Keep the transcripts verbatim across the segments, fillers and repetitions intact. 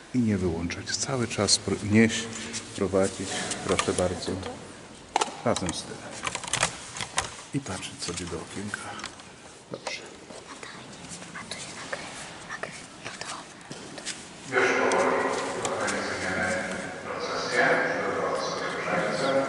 i nie wyłączać. Cały czas nieść, prowadzić, proszę bardzo, razem z tym. I patrzeć sobie do okienka. Dobrze. Już powoli organizujemy procesję, przygotować sobie różańce.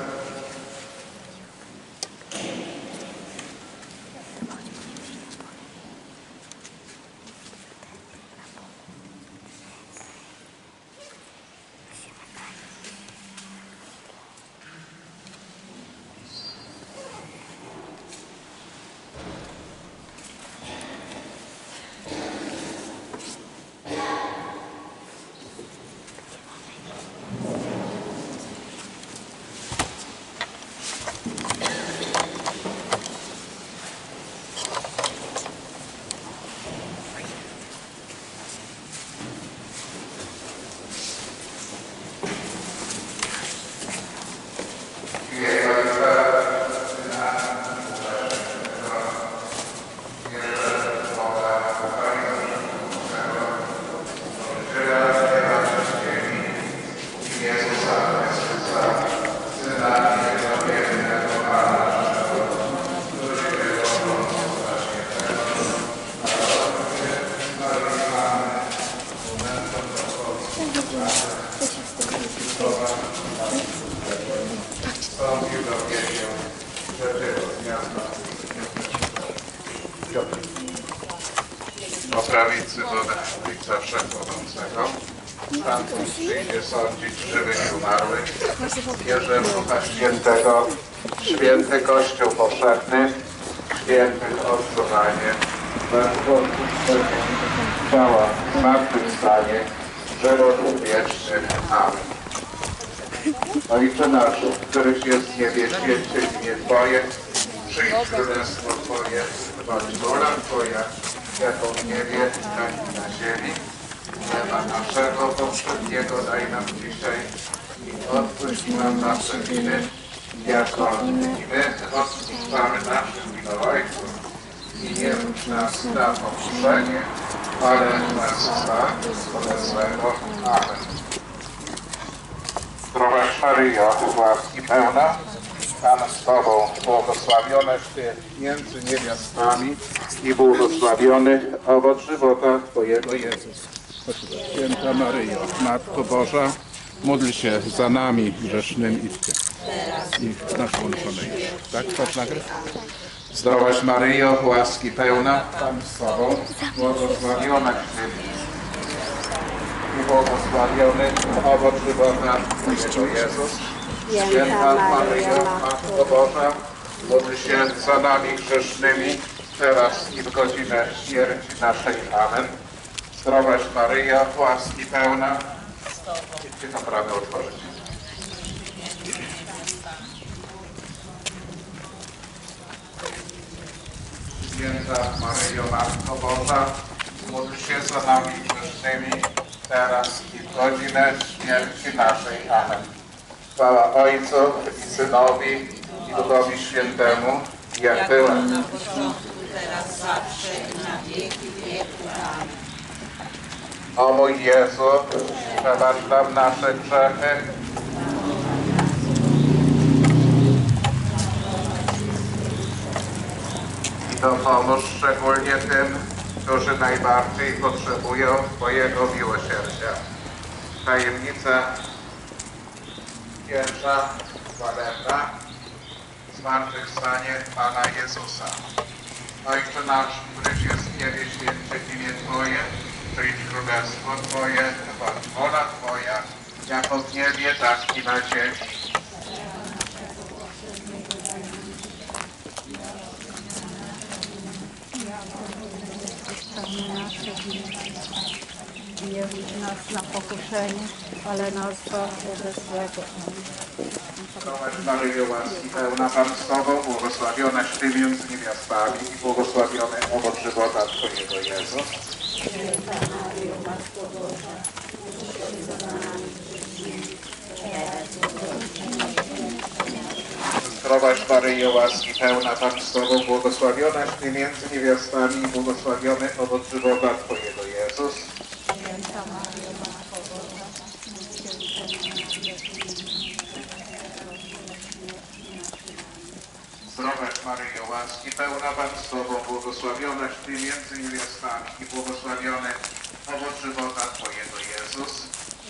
O prawicy wodę Ojca Wszechmogącego, stamtąd przyjdzie sądzić żywych i umarłych. Wierzę w Ducha Świętego, święty Kościół powszechny, świętych odczuwanie, ciała, zmartwychwstanie, żywotu wieczny. Amen. Ojcze nasz, któryś jest w niebie, święcie imię Twoje, przyjdź królestwo Twoje, bądź wola Twoja, jako w niebie, tak i na ziemi. Chleba naszego powszedniego daj nam dzisiaj i odpuść nam nasze winy, jako i my odpuszczamy naszym winowajcom. I nie wódź nas na pokuszenie, ale nas zbaw od złego. Amen. Zdrowaś Maryjo, łaski pełna, Pan z Tobą, błogosławionaś Ty między niewiastami i błogosławiony owoc żywota Twojego Jezus. Święta Maryjo, Matko Boża, módl się za nami grzesznymi i w Tym. I nasz łączony już. Tak? Chodź nagryw. Zdrowaś Maryjo, łaski pełna, Pan z Tobą, błogosławionaś Ty i błogosławiony owoc żywota Twojego Jezus. Święta Maryjo, Matko Boża, módl się za nami grzesznymi, teraz i w godzinę śmierci naszej. Amen. Zdrowaś Maryjo, łaski pełna. Idźcie to prawo otworzyć. Święta Maryjo, Matko Boża, módl się za nami grzesznymi, teraz i w godzinę śmierci naszej. Amen. Chwała Ojcu i Synowi i Duchowi Świętemu, jak była na początku, teraz zawsze i na wieki wieków. Amen. O mój Jezu, przebacz nam nasze grzechy. I dopomóż szczególnie tym, którzy najbardziej potrzebują Twojego miłosierdzia. Tajemnica pierwsza, chwalebna, zmartwychwstanie Pana Jezusa. Ojcze nasz, któryś jest w niebie, święte imię Twoje, przyjdź królestwo Twoje, bądź wola Twoja, jako w niebie, tak i na ziemi. Nie wódź nas na pokuszenie, ale nas zbaw ode złego. Zdrowaś Maryjo, łaski pełna, Pan z Tobą, błogosławionaś Ty między niewiastami i błogosławiony owoc żywota Twojego Jezus. Święta Maryjo, Matko Boża, módl się za nami grzesznymi, teraz i w godzinę śmierci naszej. Zdrowaś Maryjo, łaski pełna, Pan z Tobą, błogosławionaś Ty między niewiastami i błogosławiony owoc żywota Twojego Jezus. Święta Maryjo, Matko Boża, Maryjo, łaski pełna Pan z Tobą, błogosławionaś Ty między niewiastami i błogosławiony owoc żywota Twojego, Jezus.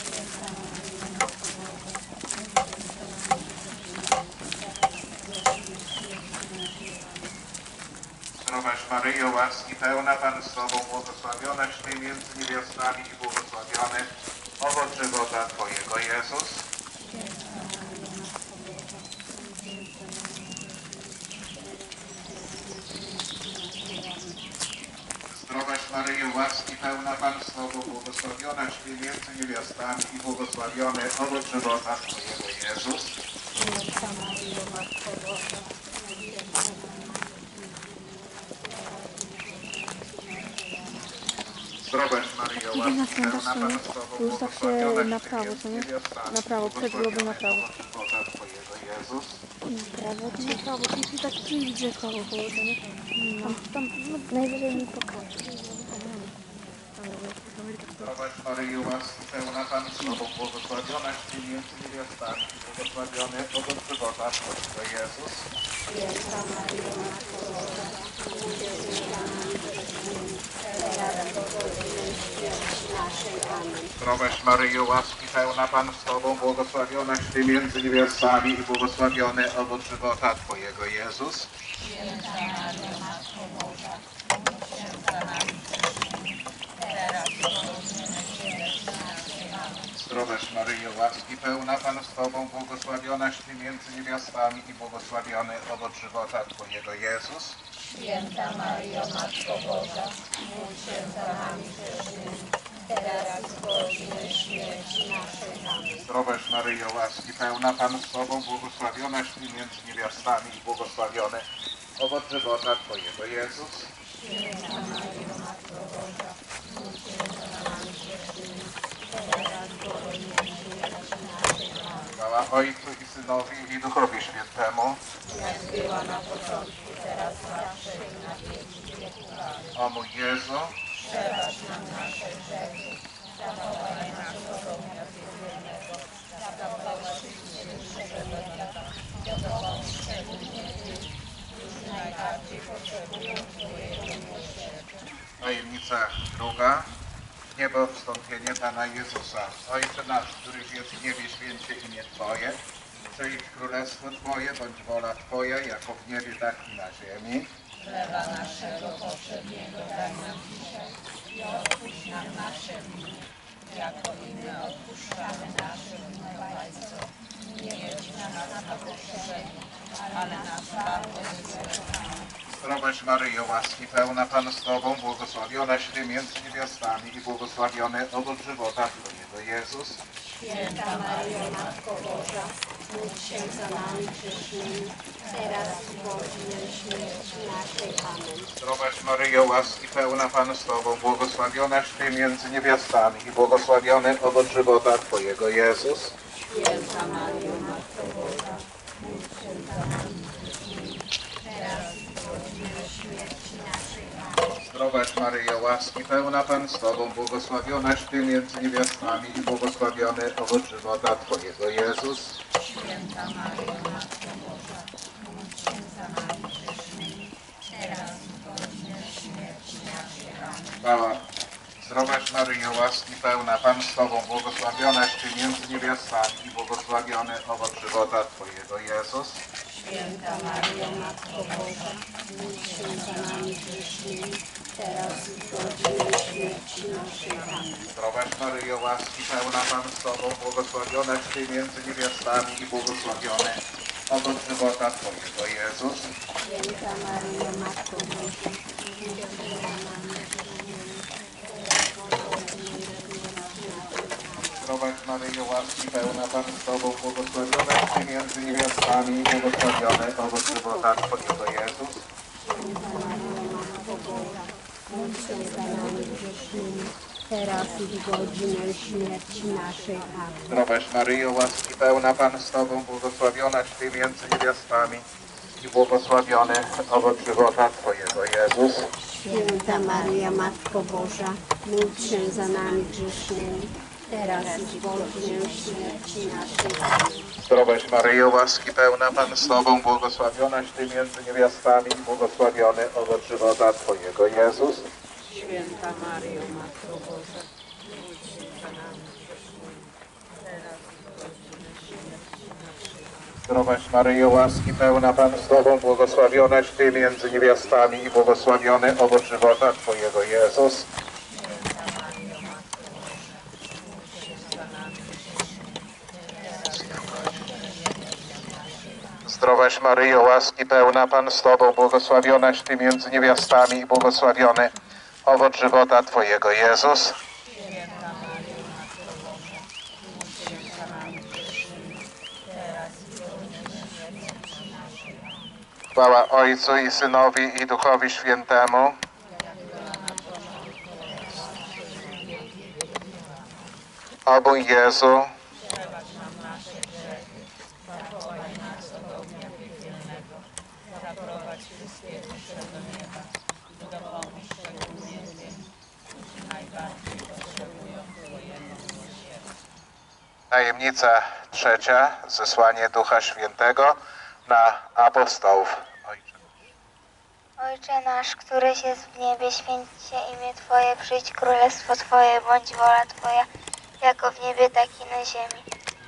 Zdrowaś Maryjo, łaski pełna Pan z Tobą, błogosławionaś Ty między niewiastami i błogosławiony owoc żywota Twojego, Jezus. Zdrowaś Maryjo, łaski pełna Pan z Tobą, błogosławionaś Ty między niewiastami i błogosławiony owoc żywota Twojego, Jezus. Zdrowaś Maryjo, łaski pełna Pan z Tobą, Tu zawsze błogosławionaś na Ty prawo, między co nie? niewiastami Na prawo, i przed globem na prawo. błogosławiony owoc żywota Twojego, Jezus. Na prawo, to na prawo, i tak przyjdzie gdzie w prawo położenie. Tam, tam no, najwyżej mi pokaże. Zdrowaś Maryjo, łaski pełna Pan z Tobą, błogosławionaś Ty między niewiastami i błogosławiony owoc żywota Twojego, Jezus. Zdrowaś Maryjo, łaski pełna Pan z Tobą, błogosławionaś Ty między niewiastami i błogosławiony owoc żywota Twojego, Jezus. Zdrowaś Maryjo, łaski pełna Pan z Tobą, błogosławionaś Ty między niewiastami i błogosławiony owoc żywota Twojego, Jezus. Święta Maryjo, Matko Boża, módl się za nami grzesznymi, teraz w godzinę śmierci naszej. Amen. Zdrowaś Maryjo, łaski pełna Pan z Tobą, błogosławionaś Ty między niewiastami i błogosławiony owoc żywota Twojego, Jezus. Święta Maryjo, Matko Boża, módl się za nami grzesznymi, teraz w godzinę śmierci naszej. Amen. Chwała Ojcu i Synowi i Duchowi Świętemu. Jak była na początku, teraz zawsze i na wieki wieków. Amen. O mój Jezu, Przebacz nam nasze grzechy, zachowaj nas od ognia wielonego, zaprowadź wszystkich do domu szczególnie tych, którzy najbardziej potrzebują Twojego miłosierdzia. tajemnica druga. W niebo wstąpienie Pana Jezusa. Ojcze nasz, któryś jest w niebie, święcie imię Twoje. Przyjdź królestwo Twoje, bądź wola Twoja, jako w niebie, tak i na ziemi. Chleba naszego powszedniego daj nam dzisiaj i odpuść nam nasze winy, jako i my odpuszczamy naszym winowajcom. Nie wiedź nas na pokuszenie, ale nas zbaw od złego. Zdrowaś Maryjo, łaski pełna Pan z Tobą, błogosławionaś Ty między niewiastami i błogosławiony owoc żywota Twojego, Jezus. Święta Maryjo, Matko Boża, módl się za nami grzesznymi, teraz i w godzinę śmierci naszej. Amen. Zdrowaś Maryjo, łaski pełna Pan z Tobą, błogosławionaś Ty między niewiastami i błogosławiony owoc żywota Twojego, Jezus. Święta Maryjo, Matko Boża, módl się za nami grzesznymi, teraz i w godzinę śmierci naszej. Amen. Zdrowaś Maryjo, łaski pełna Pan z Tobą, błogosławionaś Ty między niewiastami i błogosławiony owoc żywota Twojego, Jezus. Święta Maryjo, Matko Boża, módl się za nami grzesznymi, teraz i w godzinę śmierci naszej. Amen. Chwała. Zdrowaś Maryjo, łaski pełna Pan z Tobą, błogosławionaś Ty między niewiastami i błogosławiony owoc żywota Twojego, Jezus. Święta Maryjo, Matko Boża, módl się za nami grzesznymi, teraz i w godzinę śmierci naszej. Amen. Zdrowaś Maryjo, łaski pełna Pan z Tobą, błogosławionaś Ty między niewiastami i błogosławiony owoc żywota Twojego, Jezus. Święta Maryjo, Matko Boża, módl się za nami grzesznymi, teraz i w godzinę śmierci naszej. Amen. Zdrowaś Maryjo, łaski pełna Pan z Tobą, błogosławionaś Ty między niewiastami i błogosławiony owoc żywota Twojego, Jezus. Święta Maryjo, Matko Boża, módl się za nami grzesznymi, teraz i w godzinę śmierci naszej. Amen. Zdrowaś Maryjo, łaski pełna Pan z Tobą, błogosławionaś Ty między niewiastami i błogosławiony owoc żywota Twojego, Jezus. Święta Maryja, Matko Boża, módl się za nami grzesznymi, teraz i w godzinę śmierci naszej. Zdrowaś Maryjo, łaski pełna, Pan z Tobą, błogosławionaś Ty między niewiastami i błogosławiony owoc żywota Twojego, Jezus. Święta Maryjo, Matko Boża, módl się za nami grzesznymi, teraz i w godzinę śmierci naszej. Zdrowaś Maryjo, łaski pełna, Pan z Tobą, błogosławionaś Ty między niewiastami i błogosławiony owoc żywota Twojego, Jezus. Zdrowaś Maryjo, łaski pełna, Pan z Tobą, błogosławionaś Ty między niewiastami i błogosławiony owoc żywota Twojego, Jezus. Chwała Ojcu i Synowi i Duchowi Świętemu. O mój Jezu, tajemnica trzecia, zesłanie Ducha Świętego na apostołów. Ojcze. Ojcze nasz, któryś jest w niebie, święć się imię Twoje, przyjdź królestwo Twoje, bądź wola Twoja, jako w niebie, tak i na ziemi.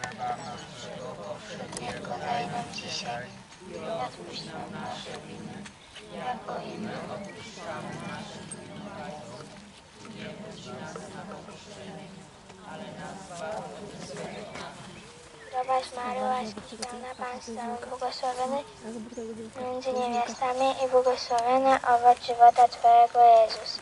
Niego daj nam dzisiaj i odpuść nam nasze winy, jako i my odpuszczamy naszym winowajcom. Nie wódź nas na pokuszenie, ale nas zbaw od złego. Zdrowaś Maryjo, łaski pełna, Pan z Tobą, błogosławiony między niewiastami i błogosławiony owoc żywota Twojego, Jezus.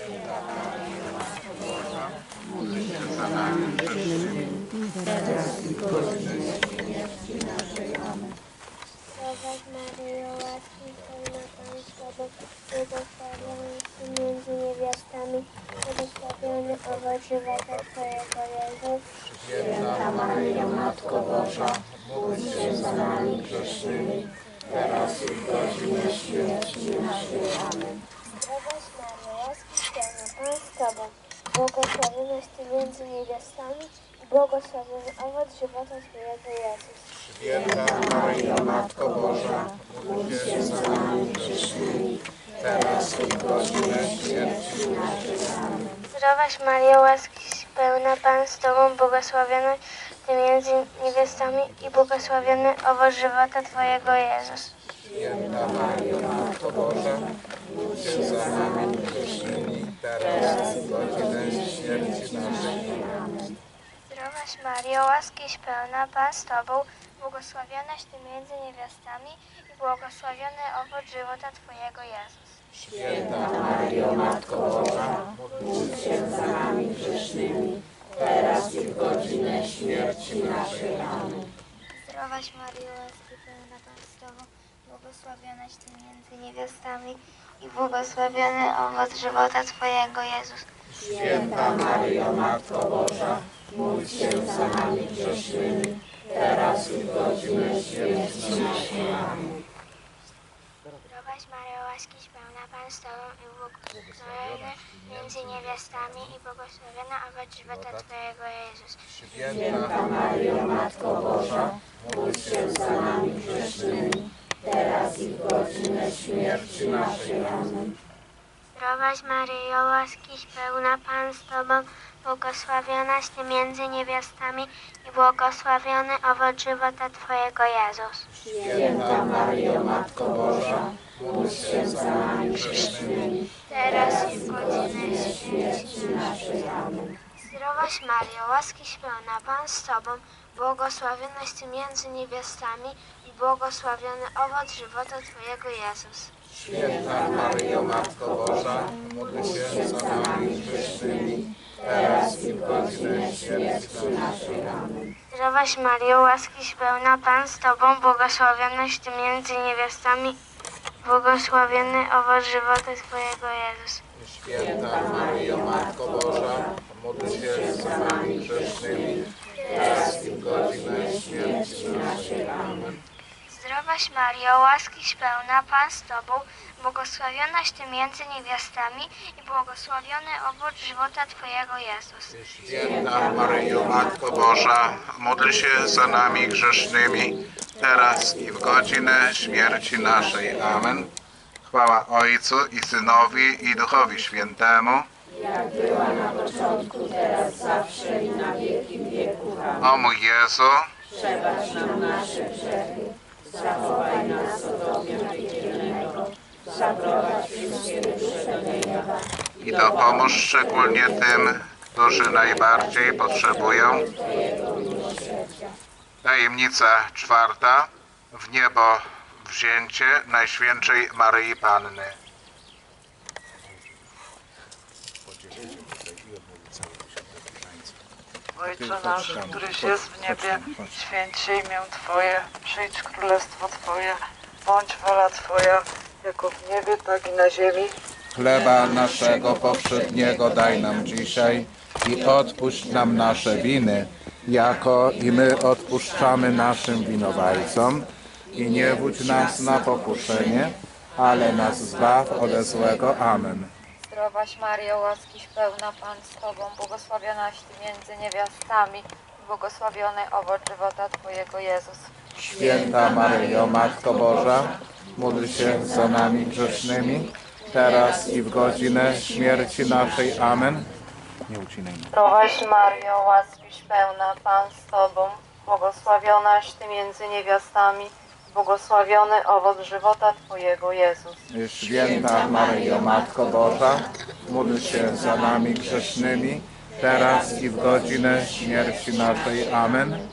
Zdrowaś Maryjo, łaski pełna, Pan z Tobą, błogosławiony między niewiastami i błogosławiony owoc żywota Twojego, Jezus. Święta Maryjo, Matko Boża, módl się za nami grzesznymi, teraz i w godzinę śmierci naszej. Amen. Zdrowaś Maryjo, łaski pełna, Pan z Tobą, błogosławionaś Ty między niewiastami i błogosławiony owoc żywota Twojego, Jezus. Święta Maryjo, Matko Boża, módl się za nami grzesznymi, teraz i w godzinę śmierci naszej. Amen. Zdrowaś Maryjo, łaski pełna, Pan z Tobą, błogosławiona Ty między niewiastami i błogosławiony owoc żywota Twojego, Jezus. Święta Maryjo, Matko Boża, módl się za nami grzesznymi, teraz i w godzinę śmierci naszej. Amen. Zdrowaś Maryjo, łaskiś pełna, Pan z Tobą, błogosławionaś Ty między niewiastami i błogosławiony owoc żywota Twojego, Jezus. Święta Maryjo, Matko Boża, módl się za nami grzesznymi, teraz i w godzinę śmierci naszej. Amen. Zdrowaś Maryjo, łaski pełna, Pan z Tobą, błogosławionaś Ty między niewiastami i błogosławiony owoc żywota Twojego, Jezus. Święta Maryjo, Matko Boża, módl się za nami grzesznymi, teraz i w godzinę śmierci naszej. Amen. Zdrowaś Maryjo, łaskiś pełna, Pan z Tobą i błogosławiony między niewiastami i błogosławiona owoc żywota Twojego, Jezus. Święta Maryjo, Matko Boża, módl się za nami grzesznymi, teraz i w godzinę śmierci naszej. Amen. Zdrowaś Maryjo, łaskiś pełna, Pan z Tobą, błogosławionaś Ty między niewiastami i błogosławiony owoc żywota Twojego, Jezus. Święta Maryjo, Matko Boża, módl się za nami grzesznymi, teraz i w godzinę śmierci naszej. Amen. Zdrowaś Maryjo, łaskiś pełna, Pan z Tobą, błogosławionaś Ty między niewiastami i błogosławiony owoc żywota Twojego, Jezus. Święta Maryjo, Matko Boża, módl się za nami grzesznymi, teraz i w godzinę śmierci naszej. Amen. Zdrowaś Maryjo, łaskiś pełna, Pan z Tobą, błogosławionaś Ty między niewiastami, błogosławiony owoc żywota Twojego, Jezus. Święta Maryjo, Matko Boża, módl się za nami grzesznymi, teraz i w godzinę śmierci naszej. Amen. Zdrowaś Zdrowaś Maryjo, łaskiś pełna, Pan z Tobą, błogosławionaś Ty między niewiastami i błogosławiony owoc żywota Twojego Jezus. Święta Maryjo, Matko Boża, módl się za nami grzesznymi, teraz i w godzinę śmierci naszej. Amen. Chwała Ojcu i Synowi i Duchowi Świętemu. Jak była na początku, teraz, zawsze i na wieki wieków. Amen. O mój Jezu, Przebacz nam nasze grzechy, zachowaj nas od ognia piekielnego, zaprowadź wszystkie dusze do nieba i dopomóż szczególnie tym, którzy najbardziej potrzebują. Twojego miłosierdzia. Tajemnica czwarta. W niebo wzięcie Najświętszej Maryi Panny. Ojcze nasz, któryś jest w niebie, święć się imię Twoje, przyjdź królestwo Twoje, bądź wola Twoja, jako w niebie, tak i na ziemi. Chleba naszego powszedniego daj nam dzisiaj i odpuść nam nasze winy, jako i my odpuszczamy naszym winowajcom. I nie wódź nas na pokuszenie, ale nas zbaw ode złego. Amen. Zdrowaś Maryjo, łaskiś pełna, Pan z Tobą, błogosławionaś Ty między niewiastami i błogosławiony owoc żywota Twojego Jezus. Święta Maryjo, Matko Boża, módl się za nami grzesznymi, teraz i w godzinę śmierci naszej. Amen. Nie ucinaj mnie. Zdrowaś Maryjo, łaskiś pełna, Pan z Tobą, błogosławionaś Ty między niewiastami i błogosławiony owoc żywota Twojego Jezus. Święta Maryjo, Matko Boża, módl się za nami grzesznymi, teraz i w godzinę śmierci naszej. Amen.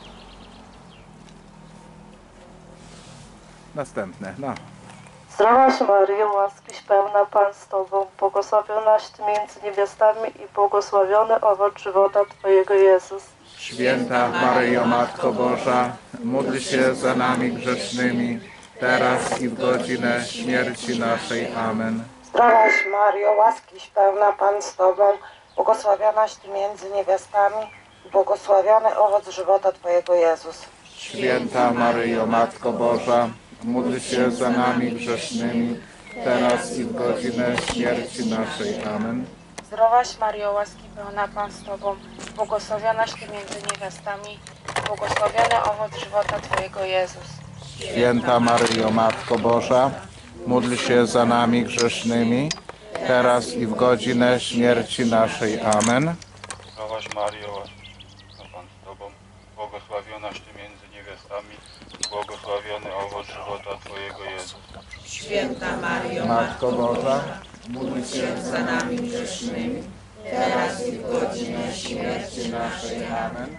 Następne, no. Zdrowaś Maryjo, łaskiś pełna, Pan z Tobą, błogosławionaś Ty między niewiastami i błogosławiony owoc żywota Twojego Jezus. Święta Maryjo, Matko Boża, módl się za nami grzesznymi, teraz i w godzinę śmierci naszej. Amen. Zdrowaś Maryjo, łaskiś pełna, Pan z Tobą, błogosławionaś Ty między niewiastami i błogosławiony owoc żywota Twojego Jezus. Święta Maryjo, Matko Boża, módl się za nami grzesznymi, teraz i w godzinę śmierci naszej. Amen. Zdrowaś Maryjo, łaski pełna, Pan z Tobą, błogosławionaś Ty między niewiastami i błogosławiony owoc żywota Twojego Jezus. Święta Maryjo, Matko Boża, módl się za nami grzesznymi, teraz i w godzinę śmierci naszej. Amen. Zdrowaś Maryjo, Pan z Tobą, błogosławionaś Ty między niewiastami, błogosławiony owoc żywota Twojego Jezus. Święta Maryjo, Matko Boża, módl się się za nami grzesznymi, teraz i w godzinę śmierci naszej. Amen.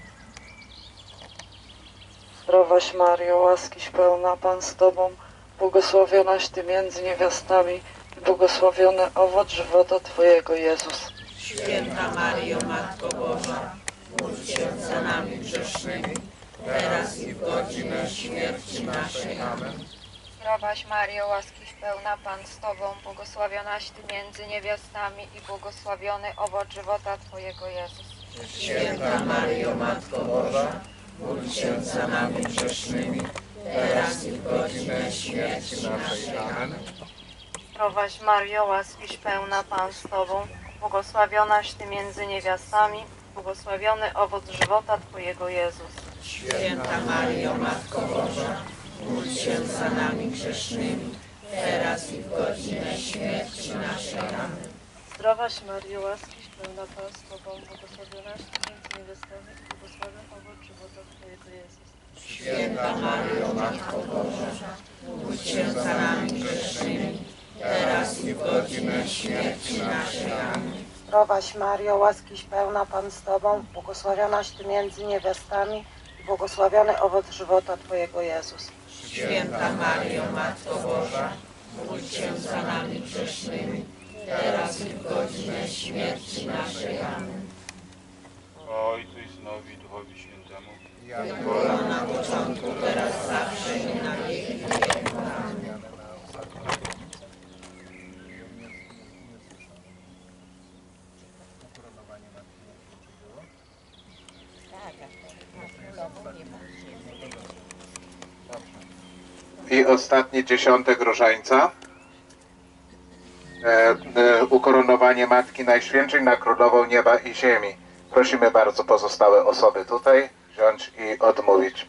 Zdrowaś Maryjo, łaskiś pełna, Pan z Tobą, błogosławionaś Ty między niewiastami i błogosławiony owoc żywota Twojego Jezus. Święta Maryjo, Matko Boża, módl się za nami grzesznymi, teraz i w godzinę śmierci naszej. Amen. Zdrowaś Maryjo, łaskiś pełna, Pan z Tobą, błogosławionaś Ty między niewiastami i błogosławiony owoc żywota Twojego Jezus. Święta Maryjo, Matko Boża, módl się za nami grzesznymi, teraz i w godzinę śmierci naszej. Amen. Zdrowaś Maryjo, łaskiś pełna, Pan z Tobą, błogosławionaś Ty między niewiastami, błogosławiony owoc żywota Twojego Jezus. Święta Maryjo, Matko Boża, módl się za nami grzesznymi, teraz i w godzinę śmierci naszej. Amen. Zdrowaś Maryjo, łaskiś pełna, Pan z Tobą, błogosławionaś Ty między niewiastami i błogosławiony owoc żywota Twojego Jezus. Święta Maryjo, Matko Boża, módl się za nami grzesznymi, teraz i w godzinę śmierci naszej. Amen. Zdrowaś Maryjo, łaskiś pełna, Pan z Tobą, błogosławionaś Ty między niewiastami i błogosławiony owoc żywota Twojego Jezus. Święta Maryjo, Matko Boża, módl się za nami grzesznymi, teraz i w godzinę śmierci naszej. Amen. O Ojcu i Synowi i Duchowi Świętemu. Jak było na początku, teraz zawsze i na wieki wieków. Amen. I ostatni dziesiątek różańca. E, e, ukoronowanie Matki Najświętszej na Królową Nieba i Ziemi. Prosimy bardzo pozostałe osoby tutaj wziąć i odmówić.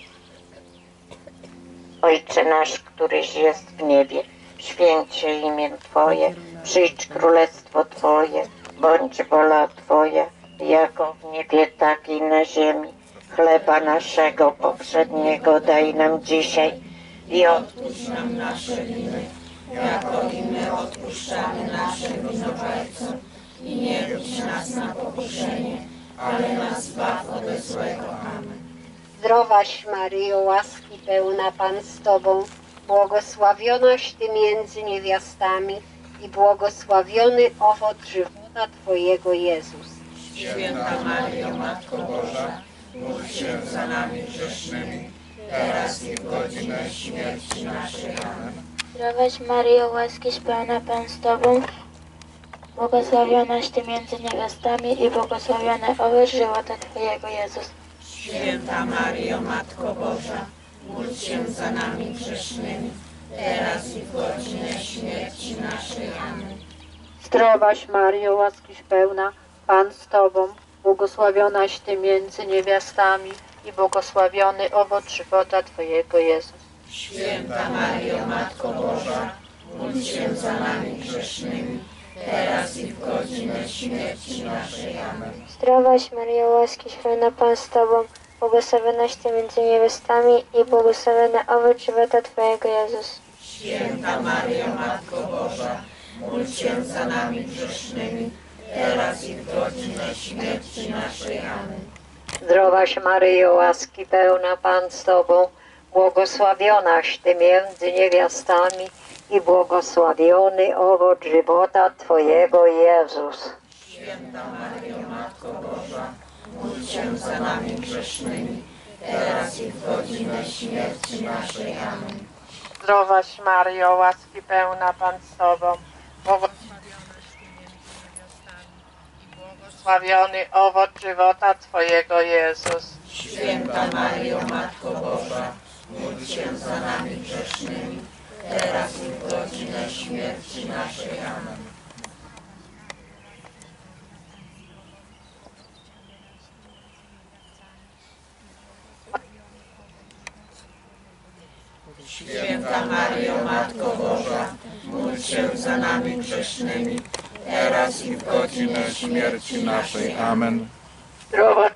Ojcze nasz, któryś jest w niebie, święć się imię Twoje, przyjdź królestwo Twoje, bądź wola Twoja, jako w niebie, tak i na ziemi. Chleba naszego poprzedniego daj nam dzisiaj i odpuść nam nasze winy, jako i my odpuszczamy naszym winowajcom. I nie wódź nas na pokuszenie, ale nas zbaw ode złego. Amen. Zdrowaś Maryjo, łaski pełna Pan z Tobą, błogosławionaś Ty między niewiastami i błogosławiony owoc żywota Twojego Jezus. Święta Maryjo, Matko Boża, módl się za nami grzesznymi, teraz i w godzinę śmierci naszej. Amen. Zdrowaś Maryjo, łaski pełna Pan z Tobą, błogosławionaś Ty między niewiastami i błogosławiony owoc żywota Twojego Jezus. Święta Maryjo, Matko Boża, módl się za nami grzesznymi, teraz i w godzinę śmierci naszej. Amen. Zdrowaś Maryjo, łaskiś pełna, Pan z Tobą, błogosławionaś Ty między niewiastami i błogosławiony owoc żywota Twojego Jezus. Święta Maryjo, Matko Boża, módl się za nami grzesznymi, teraz i w godzinę śmierci naszej. Amen. Zdrowaś Maryjo, łaski pełna Pan z Tobą, błogosławionaś Ty między niewiastami i błogosławiony owoc żywota Twojego Jezus. Święta Maryjo, Matko Boża, módl się za nami grzesznymi, teraz i w godzinę śmierci naszej. Amen. Zdrowaś Maryjo, łaski pełna Pan z Tobą, błogosławionaś Ty między niewiastami i błogosławiony owoc żywota Twojego Jezus. Święta Maryjo, Matko Boża, módl się za nami grzesznymi, teraz i w godzinę śmierci naszej. Amen. Zdrowaś Maryjo, łaski pełna Pan z Tobą, błogosławiony owoc żywota Twojego Jezus. Święta Maryjo, Matko Boża, módl się za nami grzesznymi, teraz i w godzinę śmierci naszej. Amen. Święta Maryjo, Matko Boża, módl się za nami grzesznymi, teraz i w godzinę śmierci naszej. Amen. Zdrowa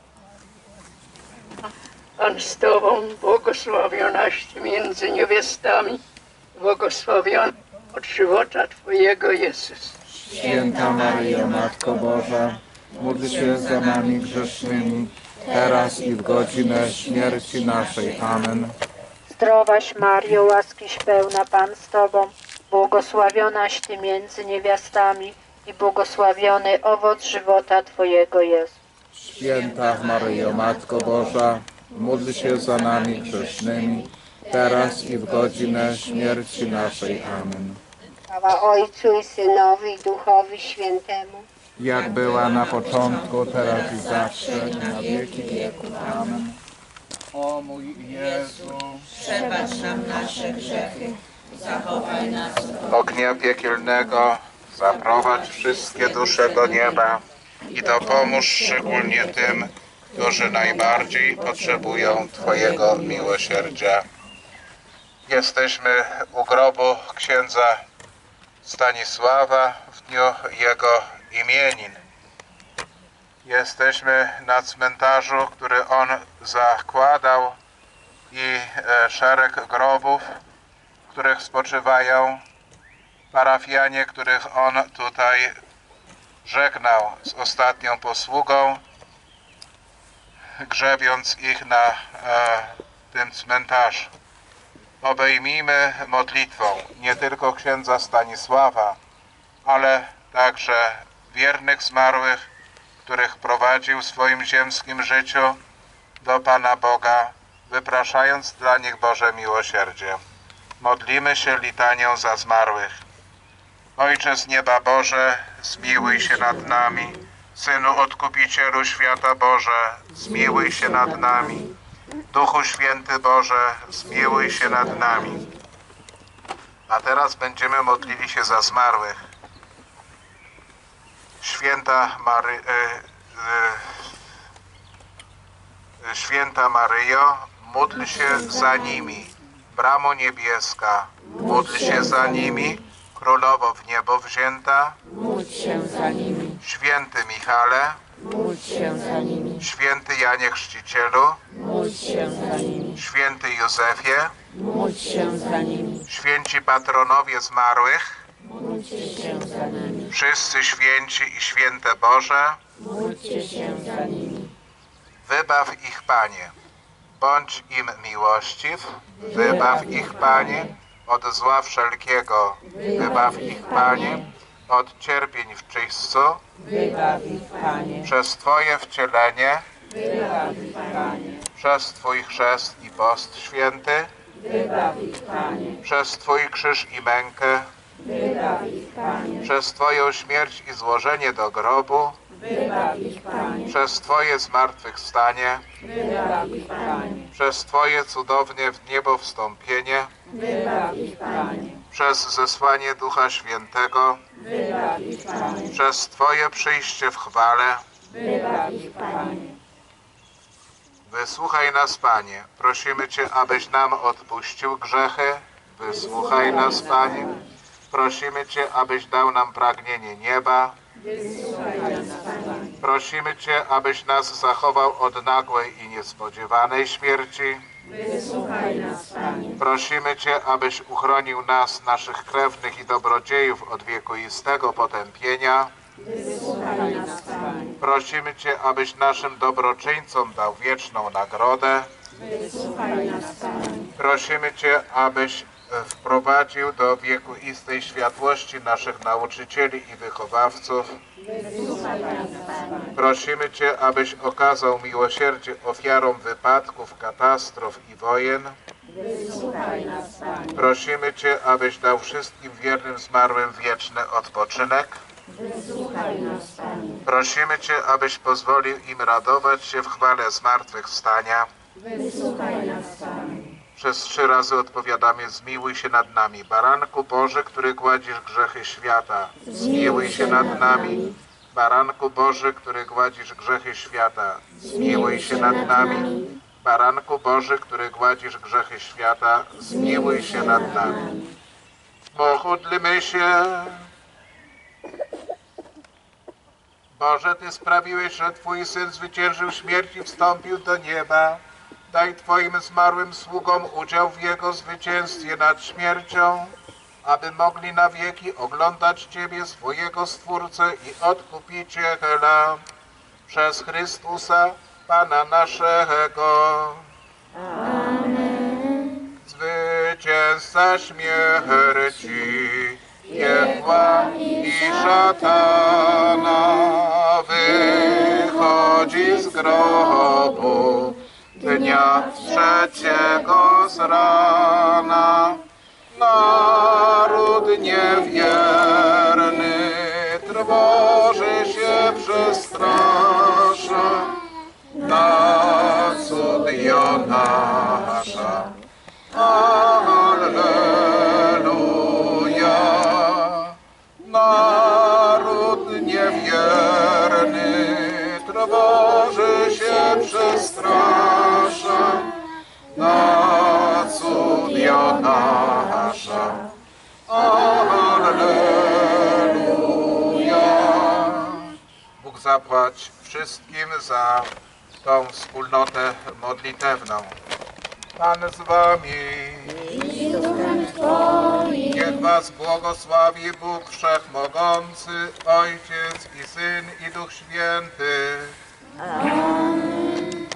Pan z Tobą, błogosławionaś Ty między niewiastami, błogosławiony od żywota Twojego Jezus. Święta Maryjo, Matko Boża, módl się za nami grzesznymi, teraz i w godzinę śmierci naszej. Amen. Zdrowaś Maryjo, łaskiś pełna Pan z Tobą, błogosławionaś Ty między niewiastami i błogosławiony owoc żywota Twojego Jezus. Święta Maryjo, Matko Boża, módl się za nami grzesznymi, teraz i w godzinę śmierci naszej. Amen. Chwała Ojcu i Synowi i Duchowi Świętemu. Jak była na początku, teraz i zawsze, na wieki wieków. Amen. O mój Jezu, przebacz nam nasze grzechy, zachowaj nas od Ognia piekielnego, zaprowadź wszystkie dusze do nieba i dopomóż szczególnie tym, którzy najbardziej potrzebują Twojego miłosierdzia. Jesteśmy u grobu księdza Stanisława w dniu jego imienin. Jesteśmy na cmentarzu, który on zakładał i e, szereg grobów, w których spoczywają parafianie, których on tutaj żegnał z ostatnią posługą, grzebiąc ich na e, tym cmentarzu. Obejmijmy modlitwą nie tylko księdza Stanisława, ale także wiernych zmarłych, których prowadził w swoim ziemskim życiu do Pana Boga, wypraszając dla nich Boże miłosierdzie. Modlimy się litanią za zmarłych. Ojcze z nieba Boże, zmiłuj się nad nami. Synu Odkupicielu świata Boże, zmiłuj się nad nami. Duchu Święty Boże, zmiłuj się nad nami. A teraz będziemy modlili się za zmarłych. Święta Mary... Y, y, Święta Maryjo, módl się za nimi. Bramo niebieska, módl się za nimi. Królowo w niebo wzięta, Módl się za nimi. Święty Michale, Módl się za nimi. Święty Janie Chrzcicielu, Módl się za nimi. Święty Józefie, Módl się za nimi. święci patronowie zmarłych, Módlcie się za nimi. wszyscy święci i święte Boże, Módlcie się za nimi. wybaw ich, Panie. Bądź im miłościw, wybaw ich, Panie, od zła wszelkiego, wybaw ich, Panie, od cierpień w czyśćcu, Wybaw ich, Panie. przez Twoje wcielenie, Wybaw ich, Panie. przez Twój chrzest i post święty, Wybaw ich, Panie. przez Twój krzyż i mękę, Wybaw ich, Panie. przez Twoją śmierć i złożenie do grobu, Wybaw ich, Panie. przez Twoje zmartwychwstanie, Wybaw ich, Panie. przez Twoje cudowne w niebo wstąpienie, Wybaw ich, Panie. przez zesłanie Ducha Świętego, Wybaw ich, Panie. przez Twoje przyjście w chwale. Wybaw ich, Panie. Wysłuchaj nas, Panie. Prosimy Cię, abyś nam odpuścił grzechy. Wysłuchaj nas, Panie. Prosimy Cię, abyś dał nam pragnienie nieba. Prosimy Cię, abyś nas zachował od nagłej i niespodziewanej śmierci. Wysłuchaj nas, Panie. Prosimy Cię, abyś uchronił nas, naszych krewnych i dobrodziejów od wiekuistego potępienia. Wysłuchaj nas, Panie. Prosimy Cię, abyś naszym dobroczyńcom dał wieczną nagrodę. Wysłuchaj nas, Panie. Prosimy Cię, abyś wprowadził do wiekuistej światłości naszych nauczycieli i wychowawców. Wysłuchaj nas, Panie. Prosimy Cię, abyś okazał miłosierdzie ofiarom wypadków, katastrof i wojen. Wysłuchaj nas, Panie. Prosimy Cię, abyś dał wszystkim wiernym zmarłym wieczny odpoczynek. Wysłuchaj nas, Panie. Prosimy Cię, abyś pozwolił im radować się w chwale zmartwychwstania. Wysłuchaj nas, Panie. Przez trzy razy odpowiadamy: zmiłuj się nad nami. Baranku Boży, który gładzisz grzechy świata, zmiłuj się nad nami. Baranku Boży, który gładzisz grzechy świata, zmiłuj się nad nami. Baranku Boży, który gładzisz grzechy świata, zmiłuj się nad nami. Módlmy się. Boże, Ty sprawiłeś, że Twój Syn zwyciężył śmierć i wstąpił do nieba. Daj Twoim zmarłym sługom udział w Jego zwycięstwie nad śmiercią, aby mogli na wieki oglądać Ciebie, swojego Stwórcę i Odkupiciela, przez Chrystusa, Pana naszego. Amen. Zwycięzca śmierci, piekła i szatana, wychodzi z grobu dnia trzeciego z rana. Naród niewierny trwoży się, przestrasza, na cud Jonasza. Alleluja. Naród niewierny trwoży się, przestrasza, na cud Jonasza. Alleluja. Bóg zapłać wszystkim za tą wspólnotę modlitewną. Pan z wami. Niech was błogosławi Bóg Wszechmogący, Ojciec i Syn i Duch Święty. Amen.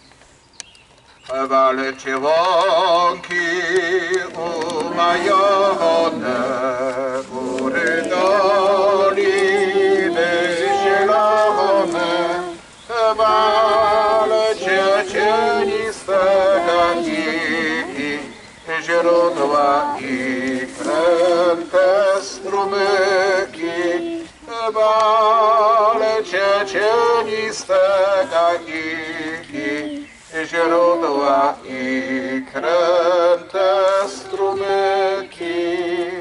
Chwalcie łąki umajone, góry, doliny zielone. Chwalcie cieniste gagi, źródła i kręte strumyki. Chwalcie cieniste gagi, źródła i kręte strumyki.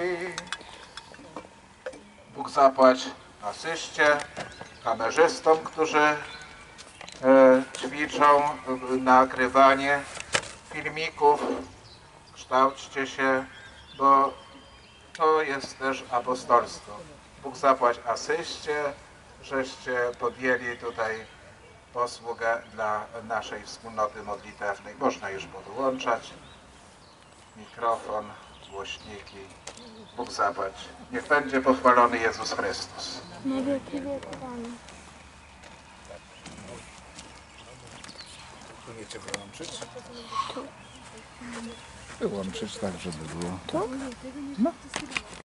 Bóg zapłać asyście, kamerzystom, którzy e, ćwiczą nagrywanie filmików. Kształćcie się, bo to jest też apostolstwo. Bóg zapłać asyście, żeście podjęli tutaj posługę dla naszej wspólnoty modlitewnej. Można już podłączać mikrofon, głośniki. Bóg zapłać. Niech będzie pochwalony Jezus Chrystus. Na wieki wieków. Umiecie wyłączyć? Wyłączyć tak, żeby było. Tu? No.